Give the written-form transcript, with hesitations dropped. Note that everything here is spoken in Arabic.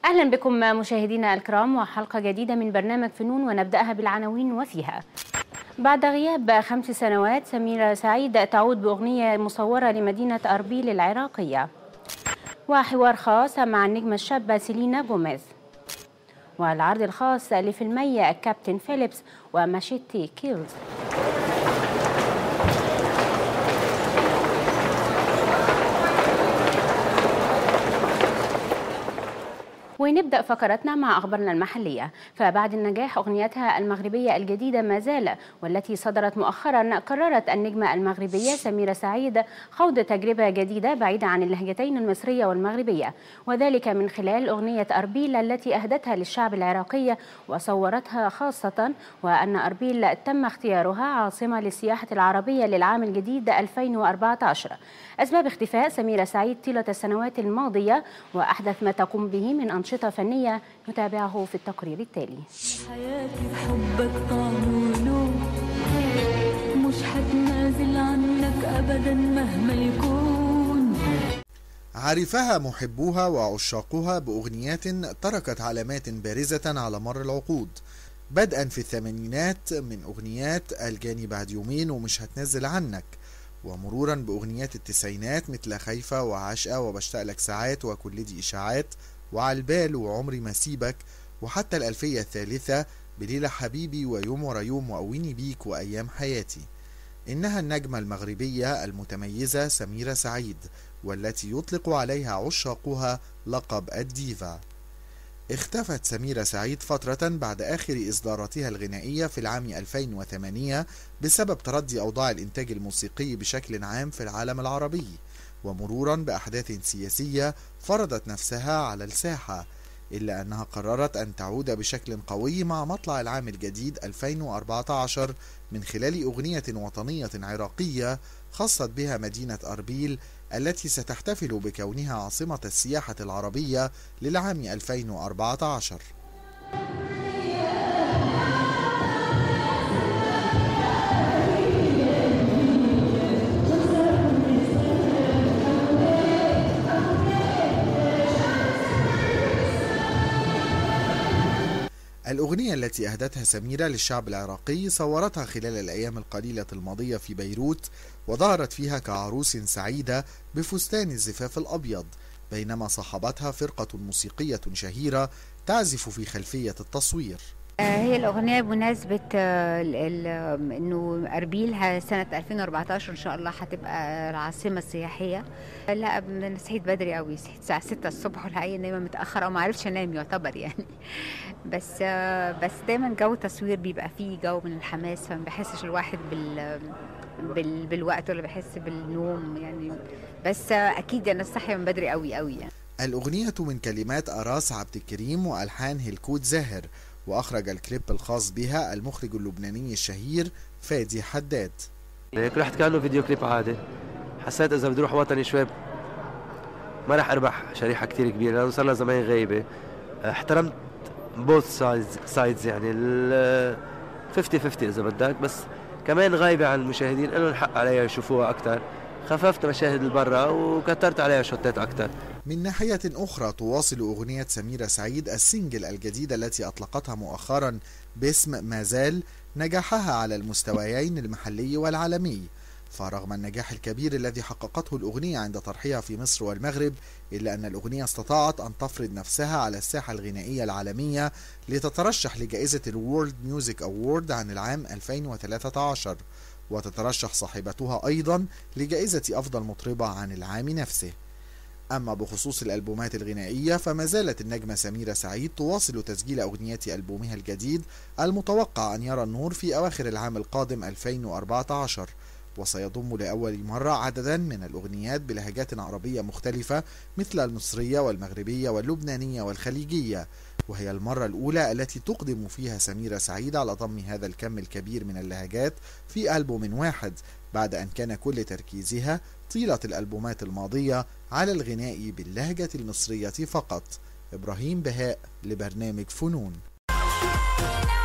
أهلا بكم مشاهدينا الكرام وحلقة جديدة من برنامج فنون، ونبدأها بالعناوين وفيها: بعد غياب 5 سنوات سميرة سعيد تعود بأغنية مصورة لمدينة أربيل العراقية، وحوار خاص مع النجمة الشابة سيلينا جوميز، والعرض الخاص لفيلمي كابتن فيليبس وماشيتي كيلز. ونبدأ فقرتنا مع أخبارنا المحلية. فبعد النجاح أغنيتها المغربية الجديدة ما زال، والتي صدرت مؤخرا، قررت النجمة المغربية سميرة سعيد خوض تجربة جديدة بعيدة عن اللهجتين المصرية والمغربية، وذلك من خلال أغنية أربيل التي أهدتها للشعب العراقي وصورتها خاصة، وأن أربيل تم اختيارها عاصمة للسياحة العربية للعام الجديد 2014. أسباب اختفاء سميرة سعيد طيلة السنوات الماضية وأحدث ما تقوم به من أنشطة فنية نتابعه في التقرير التالي. حياتي بحبك طعم ولون، مش هتنازل عنك أبدا مهما يكون. عرفها محبوها وعشاقها بأغنيات تركت علامات بارزة على مر العقود، بدءا في الثمانينات من أغنيات الجاني بعد يومين ومش هتنزل عنك، ومرورا بأغنيات التسعينات مثل خايفة وعاشقة وبشتاق لك ساعات وكل دي إشاعات وعالبال وعمري ما سيبك، وحتى الألفية الثالثة بليلة حبيبي ويوم ورا يوم وقويني بيك وأيام حياتي. إنها النجمة المغربية المتميزة سميرة سعيد، والتي يطلق عليها عشاقها لقب الديفا. اختفت سميرة سعيد فترة بعد آخر إصداراتها الغنائية في العام 2008 بسبب تردي أوضاع الإنتاج الموسيقي بشكل عام في العالم العربي، ومرورا بأحداث سياسية فرضت نفسها على الساحة، إلا أنها قررت أن تعود بشكل قوي مع مطلع العام الجديد 2014 من خلال أغنية وطنية عراقية خصت بها مدينة أربيل التي ستحتفل بكونها عاصمة السياحة العربية للعام 2014. الأغنية التي أهدتها سميرة للشعب العراقي صورتها خلال الأيام القليلة الماضية في بيروت، وظهرت فيها كعروس سعيدة بفستان الزفاف الأبيض، بينما صاحبتها فرقة موسيقية شهيرة تعزف في خلفية التصوير. هي الأغنية بمناسبة إنه أربيل سنة 2014 إن شاء الله هتبقى العاصمة السياحية. لا، أنا صحيت بدري قوي، صحيت الساعة 6 الصبح، والحقيقة نايمة متأخر أو ما عرفش أنام يعتبر يعني. بس دايما جو تصوير بيبقى فيه جو من الحماس، فما بحسش الواحد بالوقت ولا بحس بالنوم يعني. بس أكيد أنا صاحية من بدري قوي قوي يعني. الأغنية من كلمات أراس عبد الكريم وألحان هلكوت زاهر، وأخرج الكليب الخاص بها المخرج اللبناني الشهير فادي حداد. هيك رحت كأنه فيديو كليب عادي، حسيت إذا بدي أروح وطني شوي ما رح أربح شريحة كتير كبيرة لأنه صار لها زمان غايبة. احترمت بوث سايدز يعني 50-50 إذا بدك، بس كمان غايبة عن المشاهدين، إنه الحق عليها يشوفوها أكتر. خففت مشاهد البرة وكترت عليها شوتات أكتر. من ناحية أخرى تواصل أغنية سميرة سعيد السنجل الجديدة التي أطلقتها مؤخرا باسم ما زال نجاحها على المستويين المحلي والعالمي، فرغم النجاح الكبير الذي حققته الأغنية عند طرحها في مصر والمغرب، إلا أن الأغنية استطاعت أن تفرض نفسها على الساحة الغنائية العالمية لتترشح لجائزة الورلد ميوزك أوورد عن العام 2013، وتترشح صاحبتها أيضا لجائزة أفضل مطربة عن العام نفسه. أما بخصوص الألبومات الغنائية فما زالت النجمة سميرة سعيد تواصل تسجيل أغنيات ألبومها الجديد المتوقع أن يرى النور في أواخر العام القادم 2014، وسيضم لأول مرة عددا من الأغنيات بلهجات عربية مختلفة مثل المصرية والمغربية واللبنانية والخليجية، وهي المرة الأولى التي تقدم فيها سميرة سعيد على ضم هذا الكم الكبير من اللهجات في ألبوم واحد، بعد أن كان كل تركيزها طيلة الألبومات الماضية على الغناء باللهجة المصرية فقط. إبراهيم بهاء لبرنامج فنون.